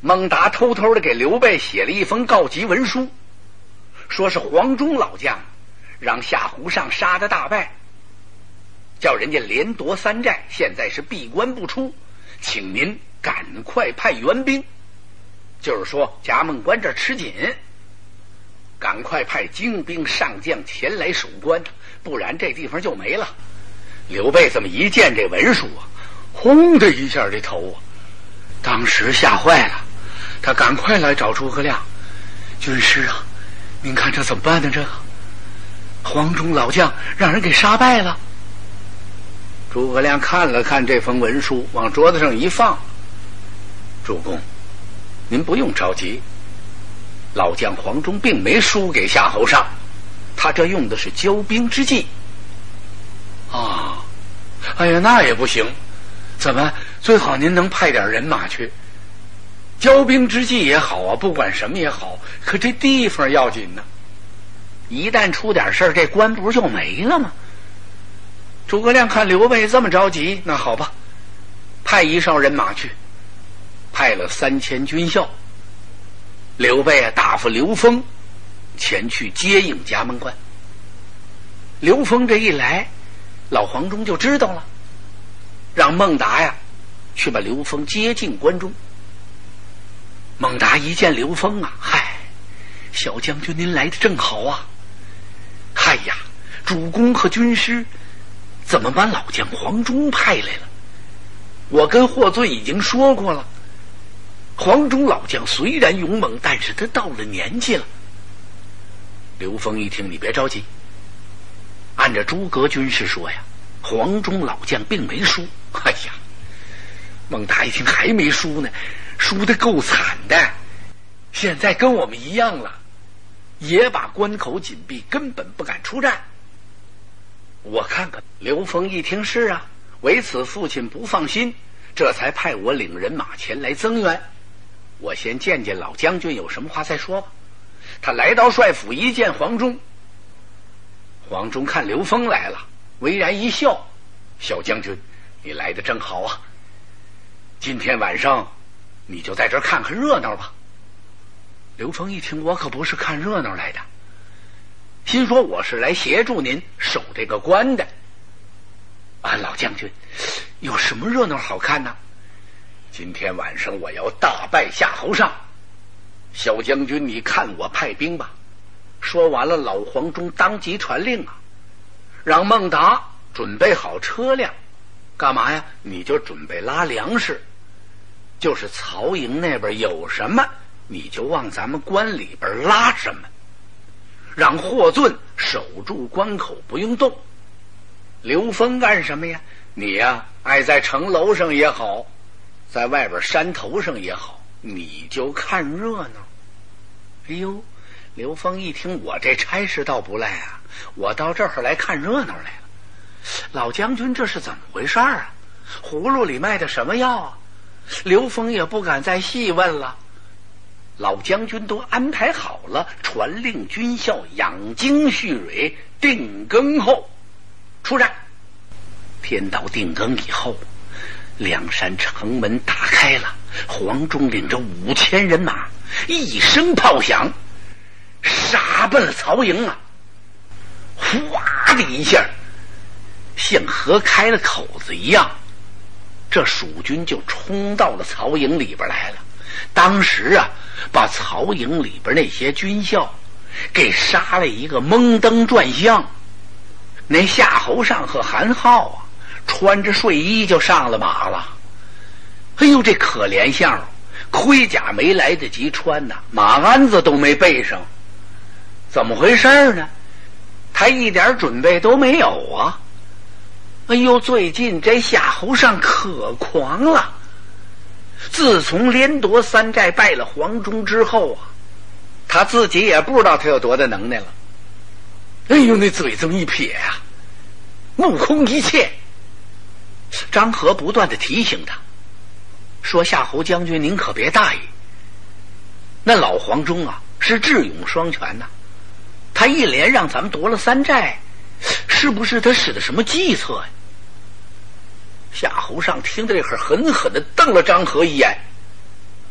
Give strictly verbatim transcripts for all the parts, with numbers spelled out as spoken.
孟达偷偷的给刘备写了一封告急文书，说是黄忠老将让夏侯尚杀的大败，叫人家连夺三寨，现在是闭关不出，请您赶快派援兵，就是说夹梦关这吃紧，赶快派精兵上将前来守关，不然这地方就没了。刘备这么一见这文书啊，轰的一下这头啊，当时吓坏了，他赶快来找诸葛亮，军师啊，您看这怎么办呢？这个黄忠老将让人给杀败了。诸葛亮看了看这封文书，往桌子上一放，主公，您不用着急，老将黄忠并没输给夏侯尚，他这用的是骄兵之计。啊，哎呀，那也不行，怎么最好您能派点人马去？骄兵之计也好啊，不管什么也好，可这地方要紧呢，一旦出点事儿，这关不是就没了吗？诸葛亮看刘备这么着急，那好吧，派一哨人马去，派了三千军校。刘备啊，大夫刘封前去接应夹门关。刘封这一来，老黄忠就知道了，让孟达呀去把刘封接进关中。孟达一见刘封啊，嗨，小将军您来的正好啊！嗨呀，主公和军师怎么把老将黄忠派来了？我跟霍尊已经说过了，黄忠老将虽然勇猛，但是他到了年纪了。刘封一听，你别着急，按照诸葛军师说呀，黄忠老将并没输。哎呀，孟达一听还没输呢，输得够惨的，现在跟我们一样了，也把关口紧闭，根本不敢出战。我看看。刘封一听是啊，为此父亲不放心，这才派我领人马前来增援。我先见见老将军，有什么话再说吧。他来到帅府一见黄忠，黄忠看刘封来了，微然一笑，小将军你来的正好啊，今天晚上你就在这儿看看热闹吧。刘封一听，我可不是看热闹来的，心说我是来协助您守这个关的。啊，老将军有什么热闹好看呢？今天晚上我要大败夏侯尚，小将军你看我派兵吧。说完了，老黄忠当即传令啊，让孟达准备好车辆，干嘛呀？你就准备拉粮食，就是曹营那边有什么你就往咱们关里边拉什么，让霍尊守住关口不用动。刘封干什么呀？你呀，爱在城楼上也好，在外边山头上也好，你就看热闹。哎呦，刘封一听，我这差事倒不赖啊，我到这儿来看热闹来了。老将军这是怎么回事啊？葫芦里卖的什么药啊？刘封也不敢再细问了，老将军都安排好了，传令军校养精蓄锐，定更后出战。天到定更以后，梁山城门打开了，黄忠领着五千人马，一声炮响，杀奔了曹营啊！哗的一下，像河开了口子一样，这蜀军就冲到了曹营里边来了。当时啊，把曹营里边那些军校给杀了一个蒙登转向。那夏侯尚和韩浩啊，穿着睡衣就上了马了。哎呦，这可怜相，盔甲没来得及穿呐，马鞍子都没备上。怎么回事呢？他一点准备都没有啊！哎呦，最近这夏侯尚可狂了。自从连夺三寨败了黄忠之后啊，他自己也不知道他有多大能耐了。哎呦，那嘴这么一撇啊，目空一切。张合不断的提醒他，说夏侯将军您可别大意，那老黄忠啊是智勇双全呐、啊，他一连让咱们夺了三寨，是不是他使的什么计策呀？夏侯尚听到这会儿，狠狠的瞪了张合一眼。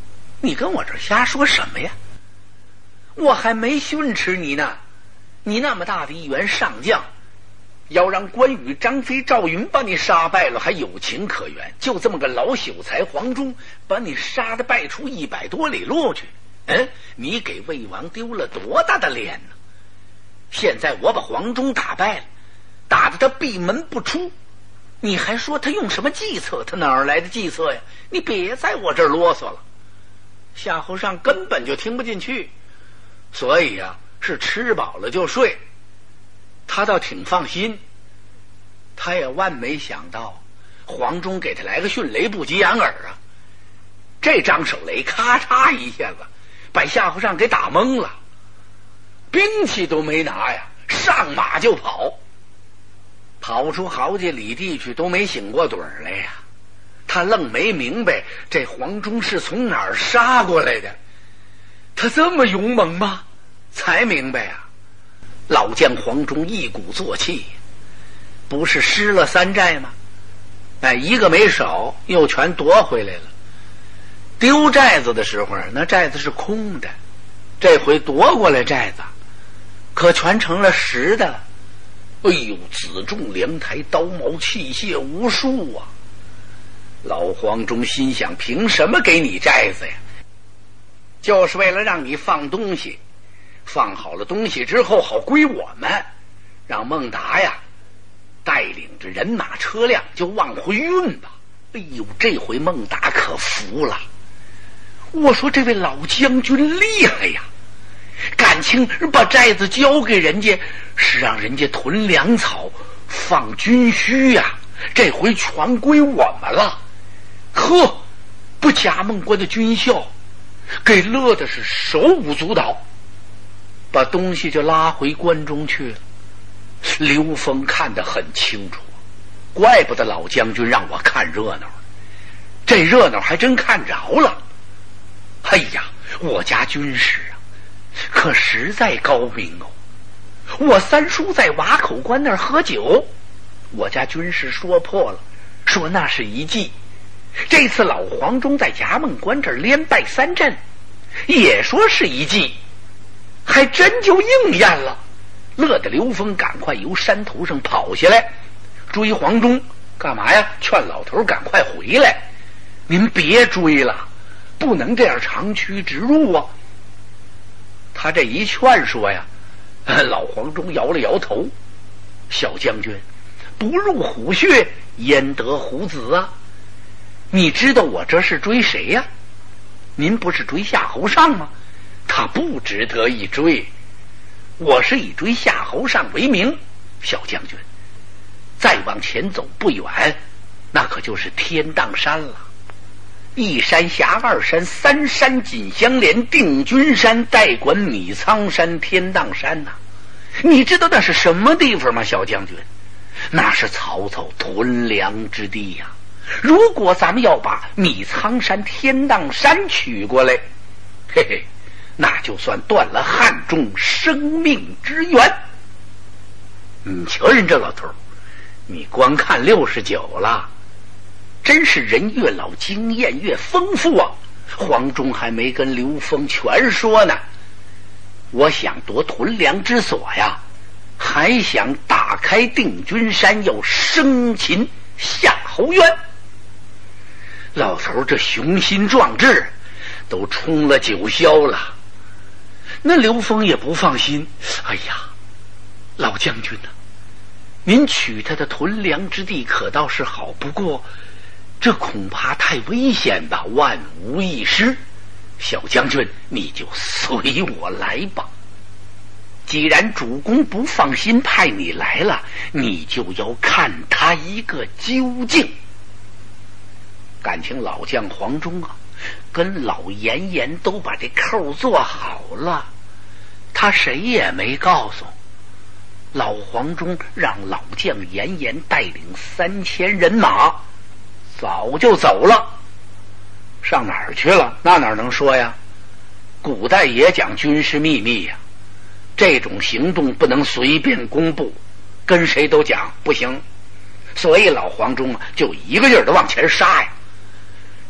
你跟我这瞎说什么呀？我还没训斥你呢，你那么大的一员上将，要让关羽、张飞、赵云把你杀败了还有情可原，就这么个老朽才黄忠把你杀得败出一百多里路去，嗯，你给魏王丢了多大的脸呢？现在我把黄忠打败了，打得他闭门不出，你还说他用什么计策？他哪儿来的计策呀？你别在我这儿啰嗦了。夏侯尚根本就听不进去，所以啊，是吃饱了就睡。他倒挺放心，他也万没想到黄忠给他来个迅雷不及掩耳啊！这张手雷咔嚓一下子把夏侯尚给打懵了，兵器都没拿呀，上马就跑，跑出好几里地去都没醒过盹来呀。他愣没明白这黄忠是从哪儿杀过来的，他这么勇猛吗？才明白啊，老将黄忠一鼓作气，不是失了三寨吗？哎，一个没少，又全夺回来了。丢寨子的时候，那寨子是空的，这回夺过来寨子，可全成了实的了。哎呦，辎重粮台，刀矛器械无数啊！老黄忠心想，凭什么给你寨子呀？就是为了让你放东西，放好了东西之后好归我们，让孟达呀带领着人马车辆就往回运吧。哎呦，这回孟达可服了，我说这位老将军厉害呀，感情把寨子交给人家是让人家囤粮草放军需呀，这回全归我们了。呵，不假孟关的军校给乐的是手舞足蹈，把东西就拉回关中去了。刘封看得很清楚，怪不得老将军让我看热闹，这热闹还真看着了。哎呀，我家军师啊可实在高明哦！我三叔在瓦口关那儿喝酒，我家军师说破了，说那是一计。这次老黄忠在夹梦关这儿连败三阵，也说是一计，还真就应验了。乐得刘封赶快由山头上跑下来追黄忠，干嘛呀？劝老头赶快回来，您别追了，不能这样长驱直入啊。他这一劝说呀，老黄忠摇了摇头，小将军，不入虎穴焉得虎子啊？你知道我这是追谁呀？您不是追夏侯尚吗？他不值得一追，我是以追夏侯尚为名。小将军，再往前走不远，那可就是天荡山了。一山峡二山三山紧相连，定军山代管米仓山天荡山呐、啊。你知道那是什么地方吗？小将军，那是曹操屯粮之地呀、啊。如果咱们要把米仓山天荡山取过来，嘿嘿，那就算断了汉中生命之源。你瞧人这老头，你光看六十九了，真是人越老经验越丰富啊。黄忠还没跟刘封全说呢，我想夺屯粮之所呀，还想打开定军山，要生擒夏侯渊。老头这雄心壮志都冲了九霄了。那刘封也不放心，哎呀，老将军呢、啊？您取他的屯粮之地可倒是好，不过这恐怕太危险吧，万无一失。小将军，你就随我来吧。既然主公不放心派你来了，你就要看他一个究竟。感情老将黄忠啊，跟老严严都把这扣做好了，他谁也没告诉。老黄忠让老将严严带领三千人马，早就走了。上哪儿去了？那哪能说呀？古代也讲军事秘密呀，这种行动不能随便公布，跟谁都讲不行。所以老黄忠就一个劲儿的往前杀呀。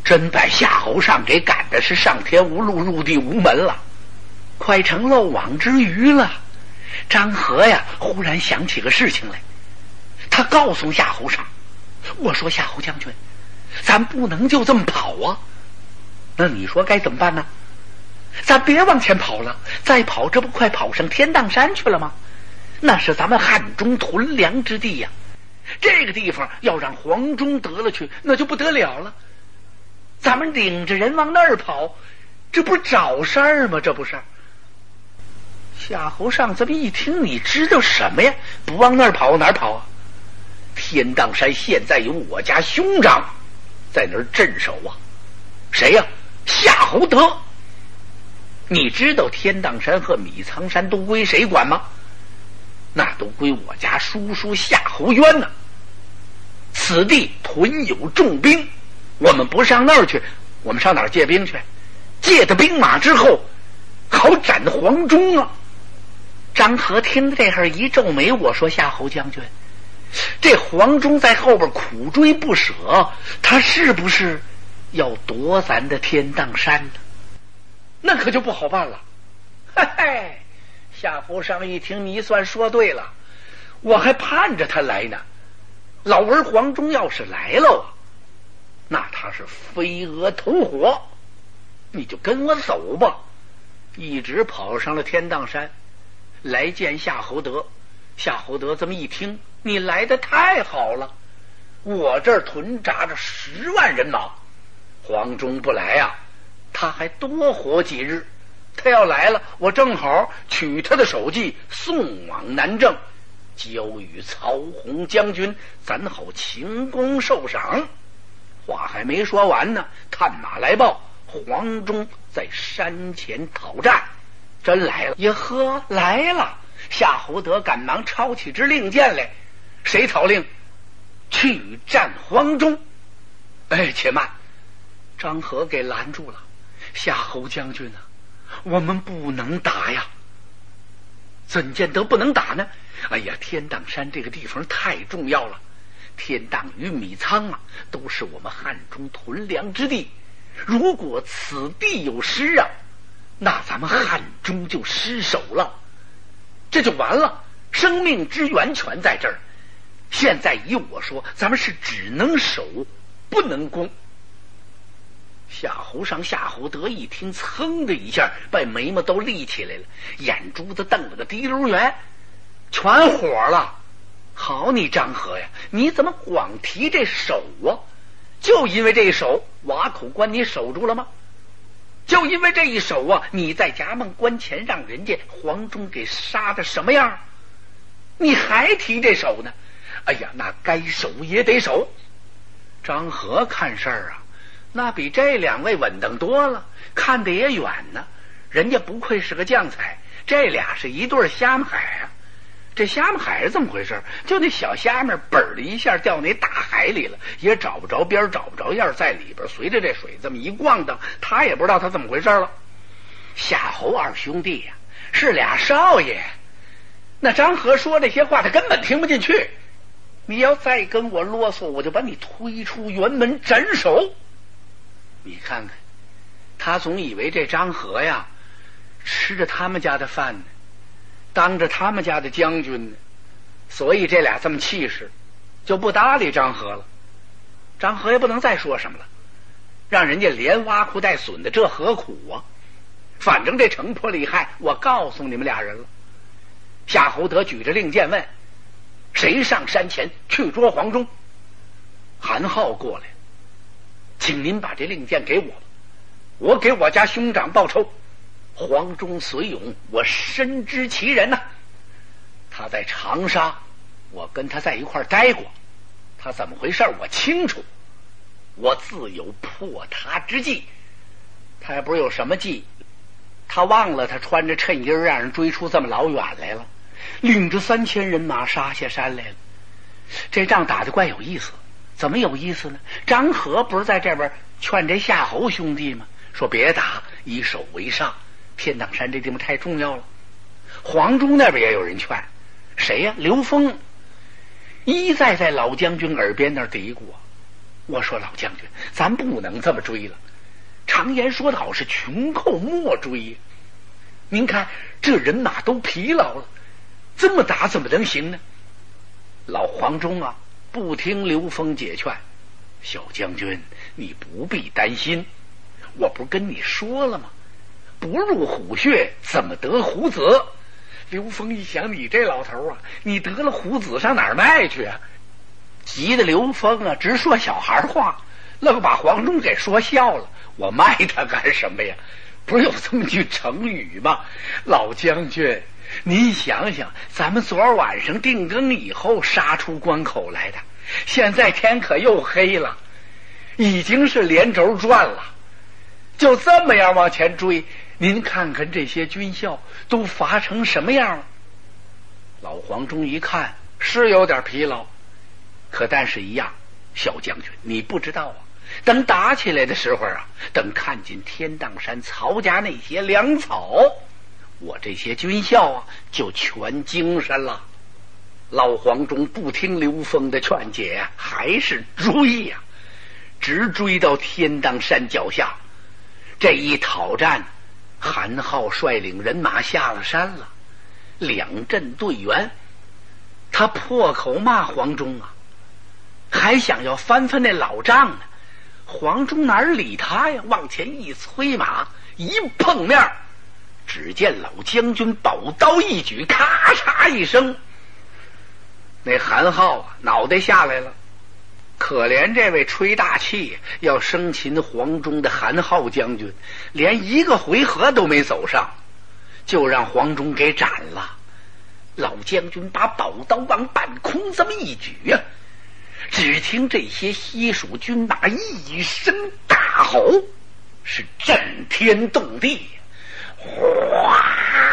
真把夏侯尚给赶的是上天无路入地无门了，快成漏网之鱼了。张合呀忽然想起个事情来，他告诉夏侯尚，我说夏侯将军，咱不能就这么跑啊，那你说该怎么办呢？咱别往前跑了，再跑这不快跑上天荡山去了吗？那是咱们汉中屯粮之地呀、啊，这个地方要让黄忠得了去，那就不得了了。咱们领着人往那儿跑，这不是找事儿吗？这不是。夏侯尚这么一听，你知道什么呀？不往那儿跑，哪儿跑啊？天荡山现在有我家兄长在那儿镇守啊。谁呀、啊？夏侯德。你知道天荡山和米仓山都归谁管吗？那都归我家叔叔夏侯渊呢、啊。此地屯有重兵，我们不上那儿去，我们上哪儿借兵去？借的兵马之后，好斩黄忠啊！张合听着这会儿一皱眉，我说夏侯将军，这黄忠在后边苦追不舍，他是不是要夺咱的天荡山呢？那可就不好办了。嘿嘿，夏侯尚一听，你算说对了，我还盼着他来呢。老儿黄忠要是来了，那他是飞蛾投火，你就跟我走吧。一直跑上了天荡山，来见夏侯德。夏侯德这么一听，你来的太好了，我这儿屯扎着十万人马，黄忠不来啊，他还多活几日。他要来了，我正好取他的首级送往南郑，交与曹洪将军，咱好勤功受赏。话还没说完呢，探马来报，黄忠在山前讨战。真来了！耶呵，来了！夏侯德赶忙抄起支令箭来。谁讨令？去战黄忠。哎，且慢！张合给拦住了。夏侯将军啊，我们不能打呀！怎见得不能打呢？哎呀，天荡山这个地方太重要了，天荡与米仓啊，都是我们汉中屯粮之地。如果此地有失啊，那咱们汉中就失守了，这就完了，生命之源全在这儿。现在依我说，咱们是只能守不能攻。夏侯尚、夏侯德一听，噌的一下把眉毛都立起来了，眼珠子瞪了个滴溜圆，全火了。好你张合呀，你怎么光提这守啊？就因为这一守，瓦口关你守住了吗？就因为这一守啊，你在衙门关前让人家黄忠给杀的什么样，你还提这守呢？哎呀，那该守也得守。张合看事儿啊，那比这两位稳当多了，看得也远呢。人家不愧是个将才，这俩是一对虾米海啊。这虾米海是怎么回事？就那小虾米本的一下掉那大海里了，也找不着边找不着样，在里边随着这水这么一逛荡，他也不知道他怎么回事了。夏侯二兄弟呀、啊，是俩少爷。那张合说这些话他根本听不进去，你要再跟我啰嗦，我就把你推出辕门斩首。你看看，他总以为这张合呀吃着他们家的饭呢，当着他们家的将军呢，所以这俩这么气势，就不搭理张合了。张合也不能再说什么了，让人家连挖苦带损的，这何苦啊？反正这城破利害，我告诉你们俩人了。夏侯德举着令箭问：谁上山前去捉黄忠？韩浩过来，请您把这令箭给我，我给我家兄长报仇。黄忠随勇，我深知其人呐、啊。他在长沙，我跟他在一块儿待过，他怎么回事我清楚，我自有破他之计。他也不是有什么计，他忘了他穿着衬衣让人追出这么老远来了，领着三千人马杀下山来了。这仗打得怪有意思。怎么有意思呢？张合不是在这边劝这夏侯兄弟吗？说别打，以守为上，天荡山这地方太重要了。黄忠那边也有人劝，谁呀、啊？刘封一再在老将军耳边那儿嘀咕， 我说老将军，咱不能这么追了。常言说得好，是穷寇莫追。您看这人马都疲劳了，这么打怎么能行呢？老黄忠啊，不听刘封解劝。小将军，你不必担心，我不跟你说了吗？不入虎穴，怎么得虎子？刘封一想，你这老头啊，你得了虎子上哪儿卖去啊？急得刘封啊，直说小孩话，愣把黄忠给说笑了。我卖他干什么呀？不是有这么句成语吗？老将军，您想想，咱们昨儿晚上定更以后杀出关口来的，现在天可又黑了，已经是连轴转了，就这么样往前追，您看看这些军校都乏成什么样了。老黄忠一看是有点疲劳，可但是一样，小将军你不知道啊，等打起来的时候啊，等看见天荡山曹家那些粮草，我这些军校啊就全精神了。老黄忠不听刘封的劝解啊，还是追呀、啊，直追到天荡山脚下。这一讨战，韩浩率领人马下了山了，两阵对员，他破口骂黄忠啊，还想要翻翻那老账呢。黄忠哪儿理他呀？往前一催马，一碰面，只见老将军宝刀一举，咔嚓一声，那韩浩啊脑袋下来了。可怜这位吹大气要生擒黄忠的韩浩将军，连一个回合都没走上，就让黄忠给斩了。老将军把宝刀往半空这么一举啊，只听这些西蜀军马一声大吼，是震天动地，哗，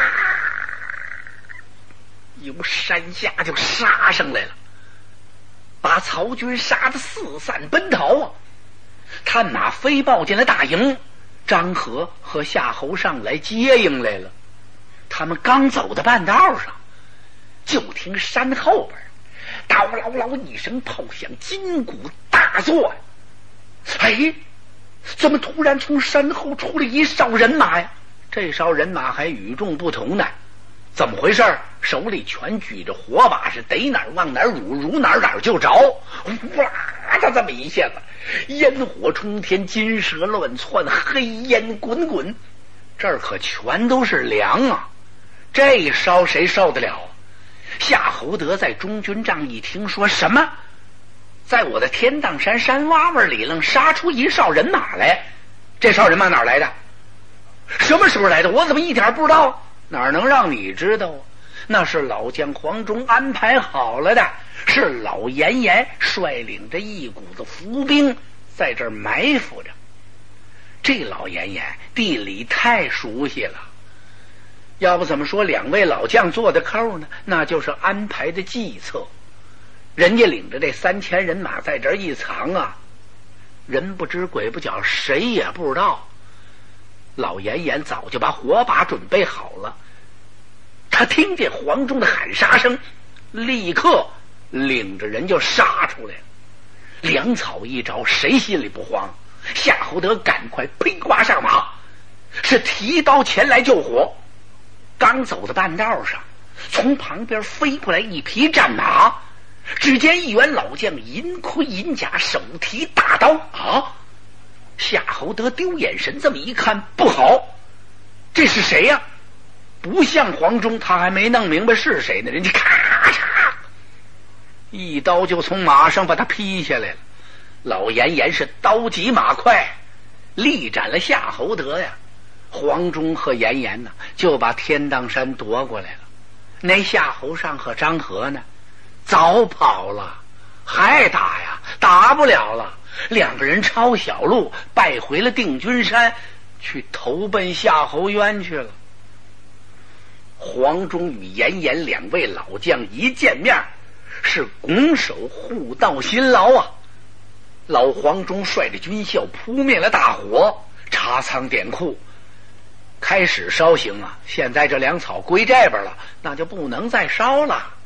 由山下就杀上来了，把曹军杀得四散奔逃啊！探马飞报进了大营，张合和夏侯尚来接应来了。他们刚走到半道上，就听山后边叨嗷嗷一声炮响，金鼓大作呀！哎，怎么突然从山后出了一哨人马呀？这哨人马还与众不同呢。怎么回事？手里全举着火把，是逮哪儿往哪儿辱，辱哪儿哪儿就着。哇，他这么一下子，烟火冲天，金蛇乱窜，黑烟滚滚，这儿可全都是粮啊！这一烧谁受得了？夏侯德在中军帐一听，说什么？在我的天荡山山洼洼里愣杀出一哨人马来，这哨人马哪儿来的？什么时候来的？我怎么一点不知道？哪能让你知道啊？那是老将黄忠安排好了的，是老严严率领着一股子伏兵在这儿埋伏着。这老严严地理太熟悉了，要不怎么说两位老将做的扣呢？那就是安排的计策。人家领着这三千人马在这儿一藏啊，人不知鬼不觉，谁也不知道。老严严早就把火把准备好了，他听见黄忠的喊杀声，立刻领着人就杀出来了。粮草一着，谁心里不慌？夏侯德赶快披挂上马，是提刀前来救火。刚走到半道上，从旁边飞过来一匹战马，只见一员老将银盔银甲，手提大刀啊！夏侯德丢眼神，这么一看，不好，这是谁呀、啊？不像黄忠，他还没弄明白是谁呢，人家咔嚓一刀就从马上把他劈下来了。老严严是刀急马快，力斩了夏侯德呀。黄忠和严严呢，就把天荡山夺过来了。那夏侯尚和张合呢，早跑了，还打呀？打不了了。两个人抄小路败回了定军山，去投奔夏侯渊去了。黄忠与严严两位老将一见面，是拱手互道辛劳啊！老黄忠率着军校扑灭了大火，查仓点库，开始烧行啊！现在这粮草归这边了，那就不能再烧了。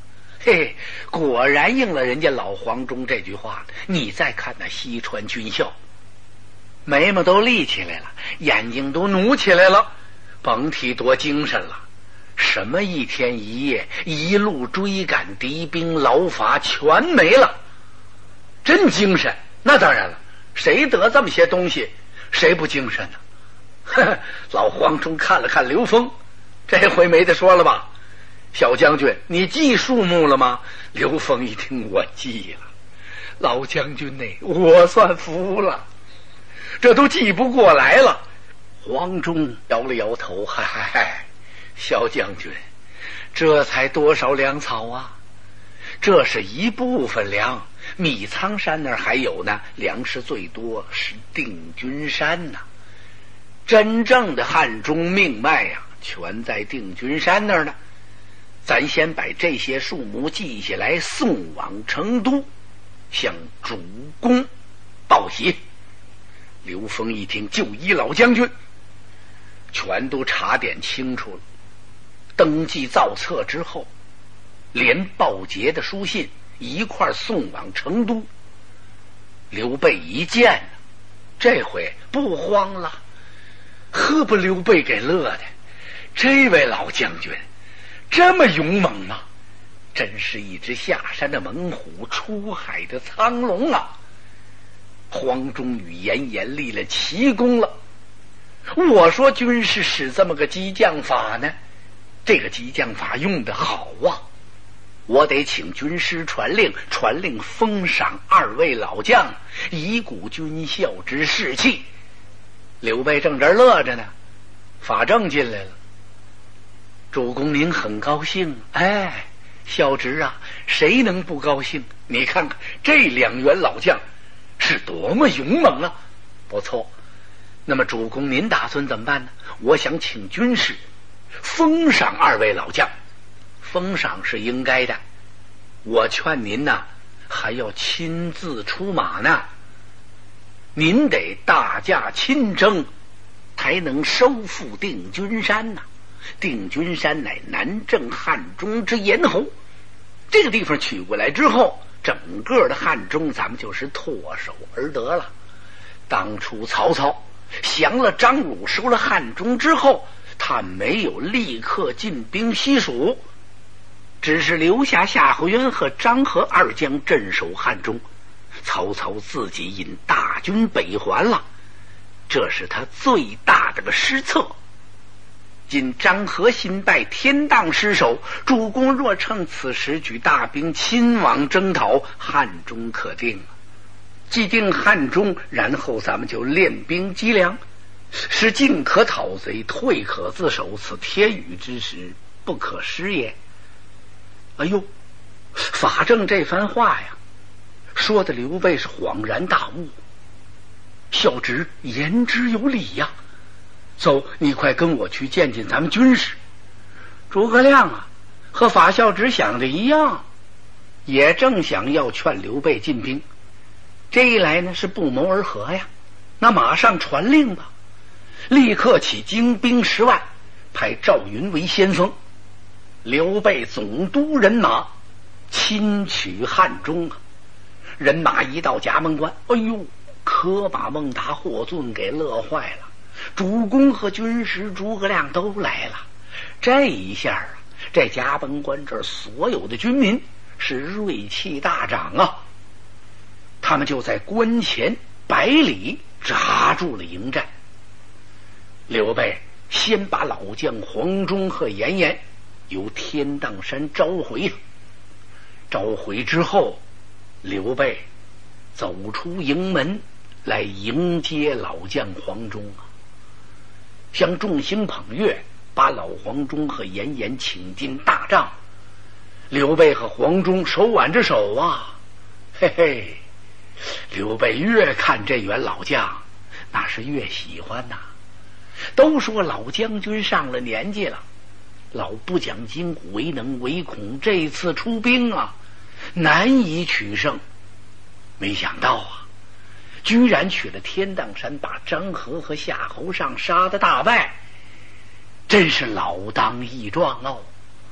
嘿，果然应了人家老黄忠这句话。你再看那西川军校，眉毛都立起来了，眼睛都努起来了，甭提多精神了。什么一天一夜一路追赶敌兵劳乏全没了，真精神。那当然了，谁得这么些东西谁不精神呢？呵呵，老黄忠看了看刘封，这回没得说了吧？小将军，你记数目了吗？刘封一听，我记了。老将军呢，我算服了，这都记不过来了。黄忠摇了摇头，嗨嗨嗨，小将军，这才多少粮草啊？这是一部分粮，米仓山那儿还有呢，粮食最多是定军山呐、啊。真正的汉中命脉呀、啊，全在定军山那儿呢。咱先把这些数目记下来，送往成都，向主公报喜。刘封一听，就依老将军，全都查点清楚了。登记造册之后，连报捷的书信一块送往成都。刘备一见呢，这回不慌了，呵，把刘备给乐的。这位老将军这么勇猛吗？真是一只下山的猛虎，出海的苍龙啊！黄忠与严颜立了奇功了。我说军师使这么个激将法呢，这个激将法用得好啊！我得请军师传令，传令封赏二位老将，以鼓军校之士气。刘备正这儿乐着呢，法正进来了。主公您很高兴，哎，小侄啊，谁能不高兴？你看看这两员老将是多么勇猛啊！不错，那么主公您打算怎么办呢？我想请军师封赏二位老将。封赏是应该的，我劝您呐，还要亲自出马呢。您得大驾亲征，才能收复定军山呐。定军山乃南郑汉中之咽喉，这个地方取过来之后，整个的汉中咱们就是唾手而得了。当初曹操降了张鲁，收了汉中之后，他没有立刻进兵西蜀，只是留下夏侯渊和张合二将镇守汉中。曹操自己引大军北还了，这是他最大的个失策。今张合新败，天荡失守，主公若趁此时举大兵亲往征讨，汉中可定了。既定汉中，然后咱们就练兵积粮，是进可讨贼，退可自守，此天宇之时，不可失也。哎呦，法正这番话呀，说的刘备是恍然大悟。小侄言之有理呀、啊，走，你快跟我去见见咱们军师。诸葛亮啊，和法孝直想的一样，也正想要劝刘备进兵。这一来呢，是不谋而合呀。那马上传令吧，立刻起精兵十万，派赵云为先锋，刘备总督人马，亲取汉中啊。人马一到葭萌关，哎呦，可把孟达、霍峻给乐坏了。主公和军师诸葛亮都来了，这一下啊，这葭萌关这儿所有的军民是锐气大涨啊！他们就在关前百里扎住了营寨。刘备先把老将黄忠和严颜由天荡山召回了，召回之后，刘备走出营门来迎接老将黄忠啊，向众星捧月，把老黄忠和严颜请进大帐。刘备和黄忠手挽着手啊，嘿嘿，刘备越看这员老将，那是越喜欢呐、啊。都说老将军上了年纪了，老不讲筋骨，唯能唯恐这次出兵啊，难以取胜。没想到啊，居然取了天荡山，把张合和夏侯尚杀得大败，真是老当益壮哦。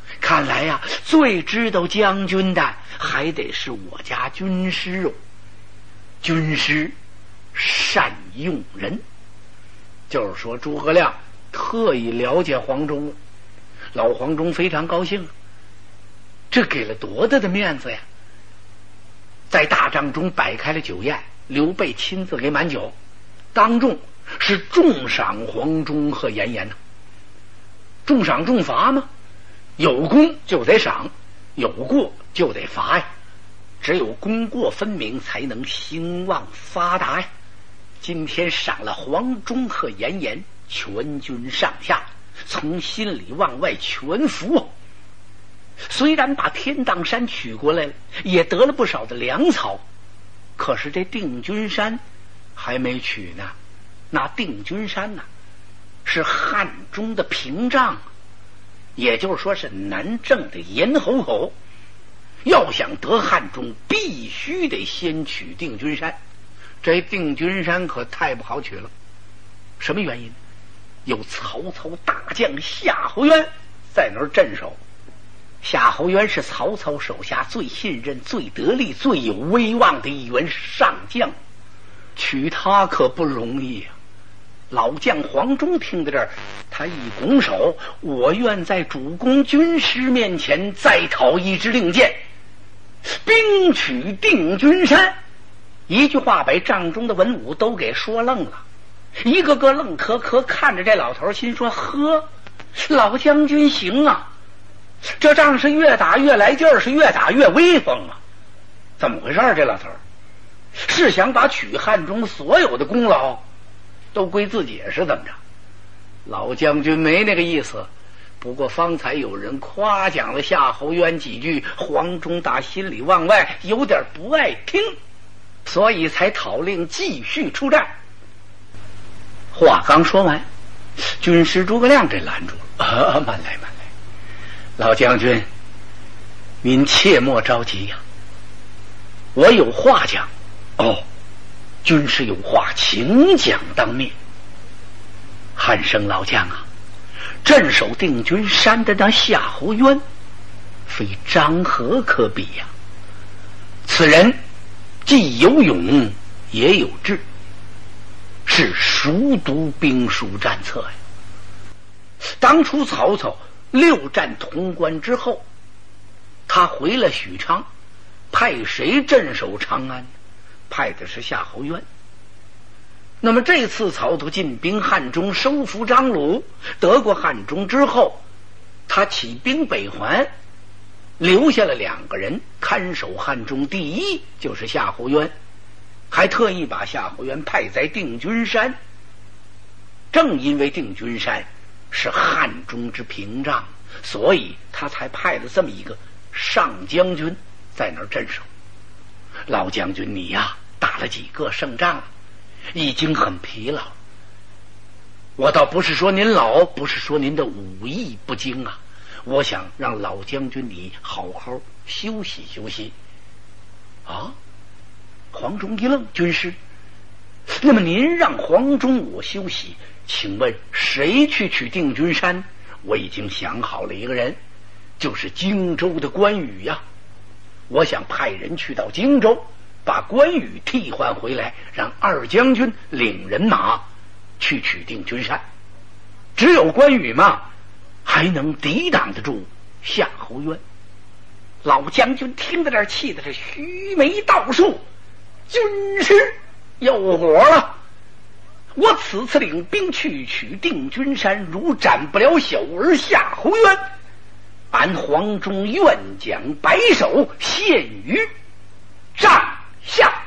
看来呀、啊，最知道将军的还得是我家军师哦。军师善用人，就是说诸葛亮特意了解黄忠，老黄忠非常高兴，这给了多大的面子呀！在大帐中摆开了酒宴，刘备亲自给满酒，当众是重赏黄忠和严颜呢。重赏重罚吗？有功就得赏，有过就得罚呀。只有功过分明，才能兴旺发达呀。今天赏了黄忠和严颜，全军上下从心里往外全服。虽然把天荡山取过来了，也得了不少的粮草，可是这定军山还没取呢。那定军山呢，是汉中的屏障，也就是说是南郑的咽喉口。要想得汉中，必须得先取定军山。这定军山可太不好取了。什么原因？有曹操大将夏侯渊在那儿镇守。夏侯渊是曹操手下最信任、最得力、最有威望的一员上将，取他可不容易啊。老将黄忠听到这儿，他一拱手：“我愿在主公军师面前再讨一支令箭，兵取定军山。”一句话把帐中的文武都给说愣了，一个个愣磕磕看着这老头，心说：“呵，老将军行啊，这仗是越打越来劲儿，是越打越威风啊！怎么回事？这老头是想把取汉中所有的功劳都归自己是怎么着？”老将军没那个意思，不过方才有人夸奖了夏侯渊几句，黄忠打心里往外有点不爱听，所以才讨令继续出战。话刚说完，军师诸葛亮这拦住了：“啊，慢来慢来，老将军，您切莫着急呀、啊，我有话讲。”“哦，军师有话，请讲当面。”“汉升老将啊，镇守定军山的那夏侯渊，非张合可比呀、啊。此人既有勇也有智，是熟读兵书战策呀。当初曹操六战潼关之后，他回了许昌，派谁镇守长安？派的是夏侯渊。那么这次曹操进兵汉中，收服张鲁，得过汉中之后，他起兵北还，留下了两个人看守汉中。第一就是夏侯渊，还特意把夏侯渊派在定军山。正因为定军山是汉中之屏障，所以他才派了这么一个上将军在那儿镇守。老将军你呀、啊，打了几个胜仗了，已经很疲劳。我倒不是说您老，不是说您的武艺不精啊，我想让老将军你好好休息休息。”啊！黄忠一愣：“军师，那么您让黄忠我休息，请问谁去取定军山？”“我已经想好了一个人，就是荆州的关羽呀。我想派人去到荆州，把关羽替换回来，让二将军领人马去取定军山。只有关羽嘛，还能抵挡得住夏侯渊。”老将军听到这儿，气的是须眉倒竖：“军师有火了！我此次领兵去取定军山，如斩不了小儿夏侯渊，俺黄忠愿将白首献于帐下。”